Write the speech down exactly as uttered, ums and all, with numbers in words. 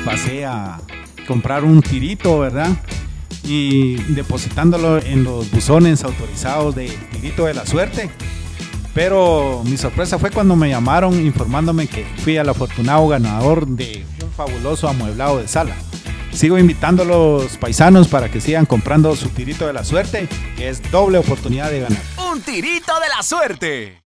pasé a comprar un tirito, ¿verdad? Y depositándolo en los buzones autorizados de Tirito de la Suerte. Pero mi sorpresa fue cuando me llamaron informándome que fui el afortunado ganador de un fabuloso amueblado de sala. Sigo invitando a los paisanos para que sigan comprando su Tirito de la Suerte, que es doble oportunidad de ganar. ¡Un Tirito de la Suerte!